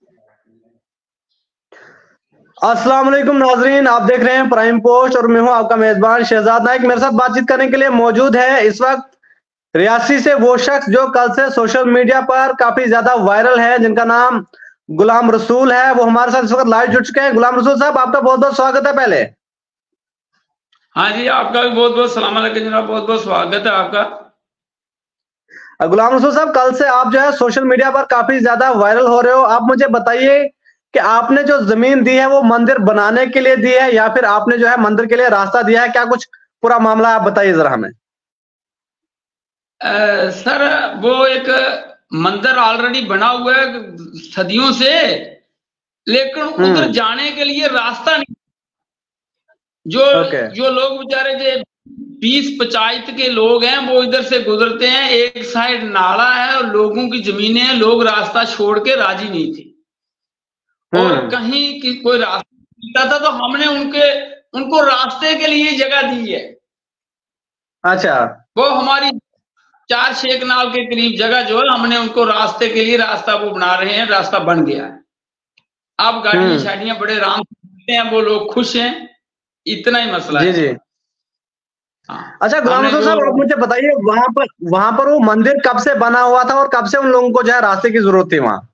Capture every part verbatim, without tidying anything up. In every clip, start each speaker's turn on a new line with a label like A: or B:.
A: अस्सलाम वालेकुम नाजरीन, आप देख रहे हैं प्राइम पोस्ट और मैं हूं आपका मेजबान शहजाद नाइक। मेरे साथ बातचीत करने के लिए मौजूद है इस वक्त रियासी से वो शख्स जो कल से सोशल मीडिया पर काफी ज्यादा वायरल है, जिनका नाम गुलाम रसूल है। वो हमारे साथ इस वक्त लाइव जुड़ चुके हैं। गुलाम रसूल साहब, आपका बहुत बहुत स्वागत है। पहले
B: हाँ जी, आपका भी बहुत बहुत सलाम अलैकुम जनाब, बहुत बहुत स्वागत है आपका।
A: गुलाम रसूल साहब, कल से आप जो है सोशल मीडिया पर काफी ज्यादा वायरल हो रहे हो। आप मुझे बताइए कि आपने जो जमीन दी है वो मंदिर बनाने के लिए दी है या फिर आपने जो है मंदिर के लिए रास्ता दिया है? क्या कुछ पूरा मामला आप बताइए जरा हमें।
B: आ, सर, वो एक मंदिर ऑलरेडी बना हुआ है सदियों से, लेकिन उधर जाने के लिए रास्ता नहीं। जो
A: okay.
B: जो लोग बेचारे जो बीस पंचायत के लोग हैं वो इधर से गुजरते हैं, एक साइड नाला है और लोगों की जमीनें हैं, लोग रास्ता छोड़ के राजी नहीं थे और कहीं की कोई रास्ता मिलता था तो हमने उनके उनको रास्ते के लिए जगह दी है।
A: अच्छा,
B: वो हमारी चार शेखनाल के करीब जगह जो है, हमने उनको रास्ते के लिए रास्ता वो बना रहे हैं, रास्ता बन गया है। अब गाड़ियां शाड़ियां बड़े आराम से चलते हैं, वो लोग खुश हैं, इतना ही मसला
A: जी
B: है।
A: जी।
B: हाँ।
A: अच्छा गुलाम रसूल साहब, आप मुझे बताइए वहां पर वहां पर वो मंदिर कब से बना हुआ था और कब से उन लोगों को जो है रास्ते की जरूरत थी वहां?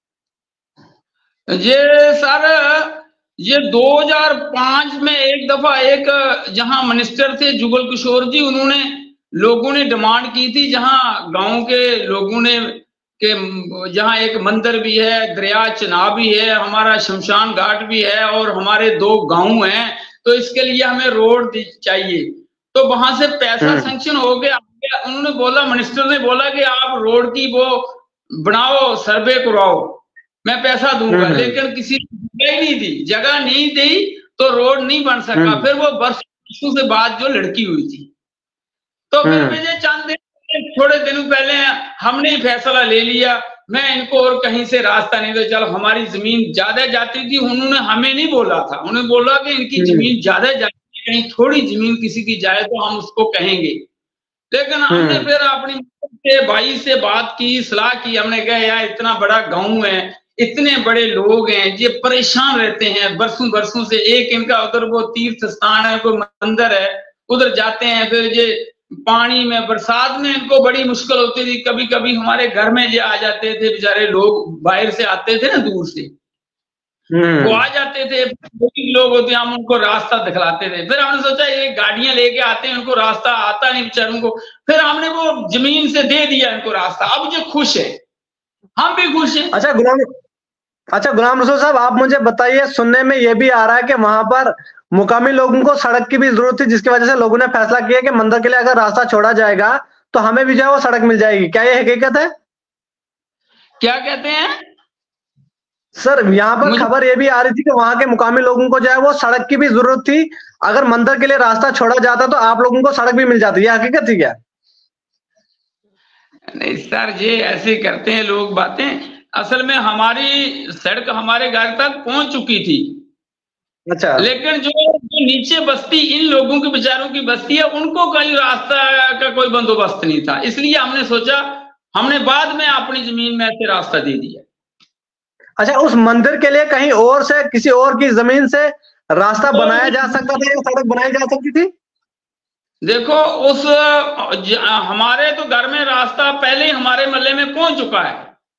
B: ये सर, ये दो हज़ार पाँच में एक दफा एक जहां मिनिस्टर थे जुगल किशोर जी, उन्होंने लोगों ने डिमांड की थी, जहां गांव के लोगों ने के जहां एक मंदिर भी है, दरिया चनाब भी है, हमारा शमशान घाट भी है और हमारे दो गांव हैं, तो इसके लिए हमें रोड चाहिए। तो वहां से पैसा सैंक्शन हो गया। उन्होंने बोला, मिनिस्टर ने बोला कि आप रोड की वो बनाओ, सर्वे करवाओ, मैं पैसा दूंगा, लेकिन किसी ने जगह नहीं दी। जगह नहीं दी तो रोड नहीं बन सका। फिर वो वर्षों से बाद जो लड़की हुई थी, तो फिर मुझे चंद दिन थोड़े दिनों पहले हमने ही फैसला ले लिया, मैं इनको और कहीं से रास्ता नहीं दे, चलो हमारी जमीन ज्यादा जाती थी। उन्होंने हमें नहीं बोला था, उन्होंने बोला कि इनकी जमीन ज्यादा जाती है, कहीं थोड़ी जमीन किसी की जाए तो हम उसको कहेंगे। लेकिन हमने फिर अपनी से भाई से बात की, सलाह की, हमने कहा यार इतना बड़ा गांव है, इतने बड़े लोग हैं, ये परेशान रहते हैं बरसों बरसों से। एक इनका उधर वो तीर्थ स्थान है, कोई मंदिर है, उधर जाते हैं, फिर ये पानी में बरसात में इनको बड़ी मुश्किल होती थी। कभी कभी हमारे घर में ये आ जाते थे बेचारे लोग, बाहर से आते थे ना, दूर से वो आ जाते थे, लोग होते हैं, हम उनको रास्ता दिखलाते थे। फिर हमने सोचा ये गाड़ियां लेके आते हैं, उनको रास्ता आता नहीं बेचारों को, फिर हमने वो जमीन से दे दिया इनको रास्ता। अब जो खुश है, हम भी खुश हैं।
A: अच्छा गुलाम अच्छा गुलाम रसूल साहब, आप मुझे बताइए, सुनने में यह भी आ रहा है कि वहां पर मुकामी लोगों को सड़क की भी जरूरत थी, जिसकी वजह से लोगों ने फैसला किया कि मंदिर के लिए अगर रास्ता छोड़ा जाएगा तो हमें भी जो है वो सड़क मिल जाएगी। क्या ये हकीकत है?
B: क्या कहते हैं
A: सर? यहाँ पर खबर ये भी आ रही थी कि वहां के मुकामी लोगों को जो है वो सड़क की भी जरूरत थी, अगर मंदिर के लिए रास्ता छोड़ा जाता तो आप लोगों को सड़क भी मिल जाती। ये हकीकत थी क्या?
B: नहीं सर, ये ऐसे करते हैं लोग बातें। असल में हमारी सड़क हमारे घर तक पहुंच चुकी थी।
A: अच्छा।
B: लेकिन जो, जो नीचे बस्ती, इन लोगों की बेचारों की बस्ती है, उनको कहीं रास्ता का कोई बंदोबस्त नहीं था, इसलिए हमने सोचा, हमने बाद में अपनी जमीन में ऐसे रास्ता दे दिया।
A: अच्छा, उस मंदिर के लिए कहीं और से, किसी और की जमीन से रास्ता तो बनाया जा सकता था या सड़क बनाई जा सकती थी?
B: देखो, उस हमारे तो घर में रास्ता पहले ही हमारे महल्ले में पहुंच चुका है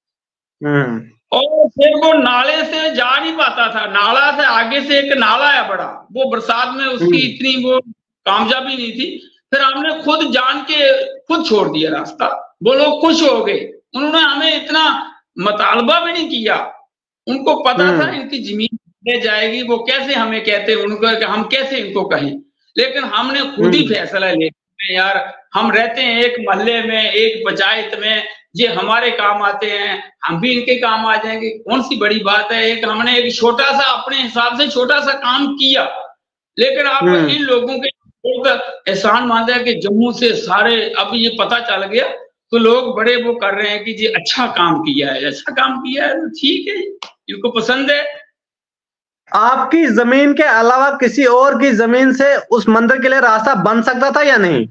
B: और फिर वो नाले से जा नहीं पाता था। नाला से आगे से एक नाला है बड़ा, वो बरसात में उसकी इतनी वो कामयाबी नहीं थी। फिर हमने खुद जान के खुद छोड़ दिया रास्ता। वो लोग खुश हो गए, उन्होंने हमें इतना मुतालबा भी नहीं किया। उनको पता था इनकी जमीन ले जाएगी, वो कैसे हमें कहते, उनको हम कैसे इनको कहें। लेकिन हमने खुद ही फैसला लिया, यार हम रहते हैं एक मोहल्ले में, एक पंचायत में, ये हमारे काम आते हैं, हम भी इनके काम आ जाएंगे, कौन सी बड़ी बात है। एक हमने एक छोटा सा अपने हिसाब से छोटा सा काम किया, लेकिन आप इन लोगों के एहसान मान है कि जम्मू से सारे अब ये पता चल गया तो लोग बड़े वो कर रहे हैं कि जी अच्छा काम किया है, अच्छा काम किया है, ठीक है, इनको पसंद है।
A: आपकी जमीन के अलावा किसी और की जमीन से उस मंदिर के लिए रास्ता बन सकता था या नहीं?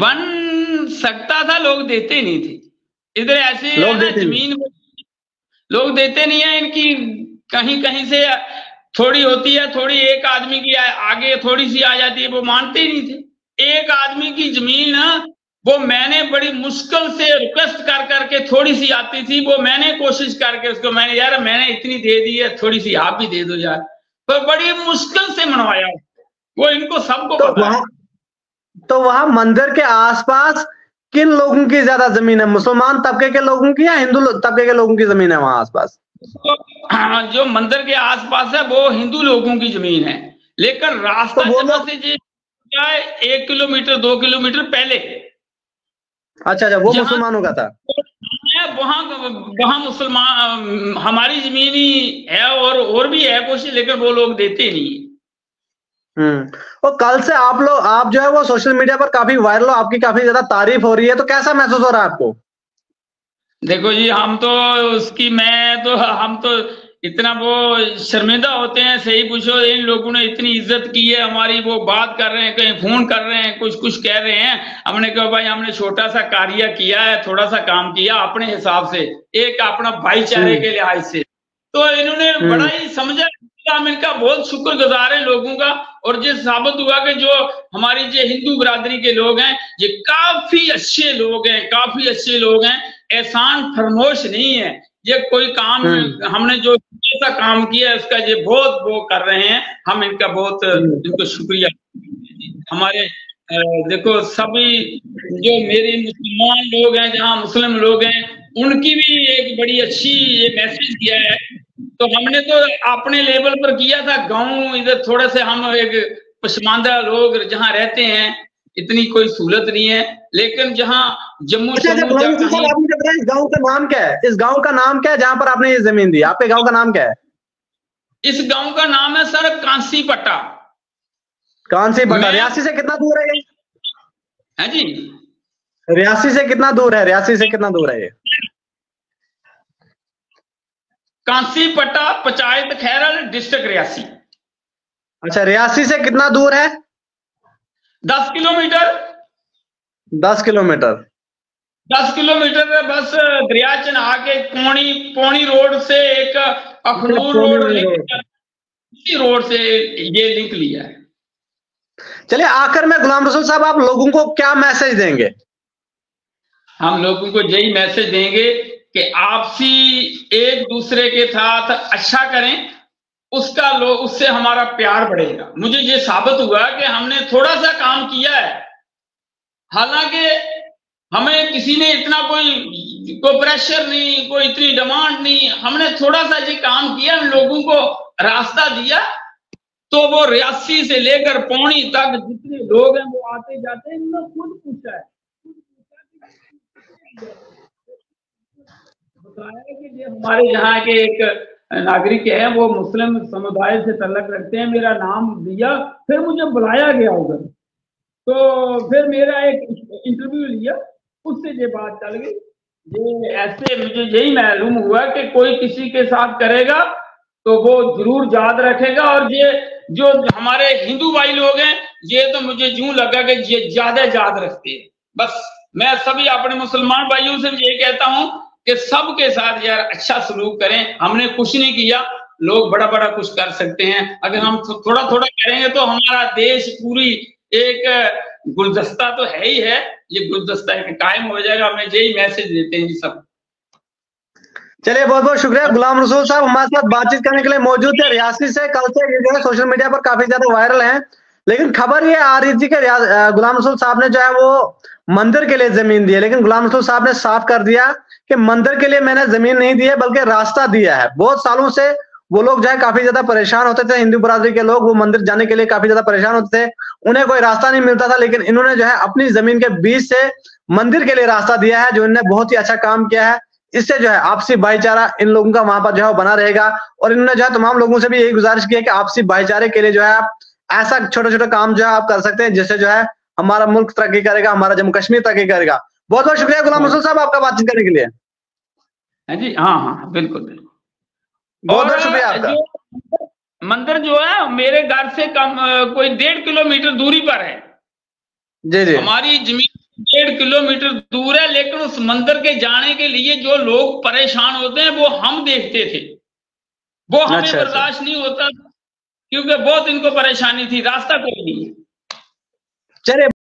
B: बन सकता था, लोग देते नहीं थे। इधर ऐसे
A: लोग
B: जमीन लोग देते नहीं है। इनकी कहीं कहीं से थोड़ी होती है, थोड़ी एक आदमी की आगे थोड़ी सी आ जाती है, वो मानते ही नहीं थे। एक आदमी की जमीन वो मैंने बड़ी मुश्किल से रिक्वेस्ट कर करके, थोड़ी सी आती थी, वो मैंने कोशिश करके उसको, मैंने यार मैंने इतनी दे दी है, थोड़ी सी आप भी दे दो यार, तो बड़ी मुश्किल से मनवाया। वो इनको सबको
A: तो
B: पता
A: वहां तो वहां मंदिर के आसपास किन लोगों की ज्यादा जमीन है, मुसलमान तबके के लोगों की या हिंदू तबके के लोगों की जमीन है वहां आसपास?
B: तो जो मंदिर के आसपास है वो हिंदू लोगों की जमीन है, लेकिन रास्ता
A: तो
B: जहां से जाए एक किलोमीटर दो किलोमीटर पहले,
A: अच्छा अच्छा, वो मुसलमानों का था।
B: वहां वहां मुसलमान हमारी जमीन ही है, और और भी है कुछ, लेकिन वो लोग देते नहीं।
A: हम्म और कल से आप लोग आप जो है वो सोशल मीडिया पर काफी वायरल हो, आपकी काफी ज्यादा तारीफ हो रही है, तो कैसा महसूस हो रहा है आपको?
B: देखो जी, हम तो उसकी मैं तो हम तो इतना वो शर्मिंदा होते हैं, सही पूछो, इन लोगों ने इतनी इज्जत की है हमारी, वो बात कर रहे हैं, कहीं फोन कर रहे हैं, कुछ कुछ कह रहे हैं। हमने कहा भाई हमने छोटा सा कार्य किया है, थोड़ा सा काम किया अपने हिसाब से, एक अपना भाईचारे के लिहाज से, तो इन्होंने बड़ा ही समझा। हम इनका बहुत शुक्रगुजार है लोगों का। और ये साबित हुआ कि जो हमारी जो हिंदू बिरादरी के लोग हैं, ये काफी अच्छे लोग हैं, काफी अच्छे लोग हैं, एहसान फरमोश नहीं है। ये कोई काम हमने जो ऐसा काम किया है उसका ये बहुत वो कर रहे हैं, हम इनका बहुत इनको शुक्रिया। हमारे देखो सभी जो मेरे मुसलमान लोग हैं, जहाँ मुस्लिम लोग हैं, उनकी भी एक बड़ी अच्छी ये मैसेज किया है। तो हमने तो अपने लेवल पर किया था, गांव इधर थोड़े से हम एक पसमानदा लोग जहाँ रहते हैं, इतनी कोई सहूलत नहीं है, लेकिन जहाँ जम्मू
A: अच्छा, अच्छा, आपने इस गांव का नाम क्या है? इस गांव का नाम क्या है जहां पर आपने ये जमीन दी? आपके गांव का नाम क्या है?
B: इस गांव का नाम है सर कांसी पट्टा।
A: कांसी पट्टा रियासी से कितना दूर है ये?
B: है जी,
A: रियासी से कितना दूर है? रियासी से कितना दूर है ये?
B: कांसी पट्टा पंचायत खैरल, डिस्ट्रिक्ट रियासी।
A: अच्छा, रियासी से कितना दूर है?
B: दस किलोमीटर।
A: दस किलोमीटर
B: दस किलोमीटर बस दरिया चन्हा के पौनी पौनी रोड से एक अखनूर रोड लिंक, इसी रोड से ये लिंक लिया है।
A: चलिए, आखिर में गुलाम रसूल साहब, आप लोगों को क्या मैसेज देंगे?
B: हम लोगों को यही मैसेज देंगे कि आपसी एक दूसरे के साथ अच्छा करें, उसका लो उससे हमारा प्यार बढ़ेगा। मुझे ये साबित हुआ कि हमने थोड़ा सा काम किया है, हालांकि हमें किसी ने इतना कोई कोई प्रेशर नहीं, कोई इतनी डिमांड नहीं, हमने थोड़ा सा ये काम किया, लोगों को रास्ता दिया, तो वो रियासी से लेकर पौनी तक जितने लोग हैं वो आते जाते हैं, इन्होंने खुद पूछा है, बताया कि ये हमारे यहाँ के एक नागरिक है, वो मुस्लिम समुदाय से तल्लक रखते हैं, मेरा नाम दिया, फिर मुझे बुलाया गया उधर, तो फिर मेरा एक इंटरव्यू लिया, उससे ये बात चल गई। ये ऐसे मुझे यही मालूम हुआ कि कोई किसी के साथ करेगा तो वो जरूर याद रखेगा। और ये जो हमारे हिंदू भाई लोग हैं, ये तो मुझे यूं लगा कि ये ज्यादा याद रखते हैं। बस मैं सभी अपने मुसलमान भाइयों से ये कहता हूं कि सबके साथ यार अच्छा सलूक करें। हमने कुछ नहीं किया, लोग बड़ा बड़ा कुछ कर सकते हैं, अगर हम थोड़ा थोड़ा करेंगे तो हमारा देश पूरी एक गुलदस्ता तो है ही है, ये गुलदस्ता एक कायम हो जाएगा। हमें यही मैसेज देते हैं जी सब।
A: चलिए, बहुत बहुत शुक्रिया। गुलाम रसूल साहब हमारे साथ बातचीत करने के लिए मौजूद थे रियासी से। कल से ये जो है सोशल मीडिया पर काफी ज्यादा वायरल है, लेकिन खबर ये आ रही थी कि गुलाम रसूल साहब ने जो है वो मंदिर के लिए जमीन दी है, लेकिन गुलाम रसूल साहब ने साफ कर दिया कि मंदिर के लिए मैंने जमीन नहीं दी है, बल्कि रास्ता दिया है। बहुत सालों से वो लोग जो है काफी ज्यादा परेशान होते थे, हिंदू बरादरी के लोग, वो मंदिर जाने के लिए काफी ज्यादा परेशान होते थे, उन्हें कोई रास्ता नहीं मिलता था, लेकिन इन्होंने जो है अपनी जमीन के बीच से मंदिर के लिए रास्ता दिया है, जो इन्होंने बहुत ही अच्छा काम किया है। इससे जो है आपसी भाईचारा इन लोगों का वहां पर जो है बना रहेगा। और इन्होंने जो है तमाम लोगों से भी यही गुजारिश की है कि आपसी भाईचारे के लिए जो है आप ऐसा छोटे छोटे काम जो है आप कर सकते हैं, जिससे जो है हमारा मुल्क तरक्की करेगा, हमारा जम्मू कश्मीर तरक्की करेगा। बहुत बहुत शुक्रिया गुलाम रसूल साहब आपका बातचीत करने के लिए।
B: जी हाँ हाँ बिल्कुल बिल्कुल,
A: बहुत बहुत शुक्रिया आपका।
B: मंदिर जो है मेरे घर से कम कोई डेढ़ किलोमीटर दूरी पर है।
A: जी जी,
B: हमारी जमीन डेढ़ किलोमीटर दूर है, लेकिन उस मंदिर के जाने के लिए जो लोग परेशान होते हैं वो हम देखते थे, वो हमें
A: अच्छा, अच्छा।
B: बर्दाश्त नहीं होता, क्योंकि बहुत इनको परेशानी थी, रास्ता कोई नहीं।
A: चलिए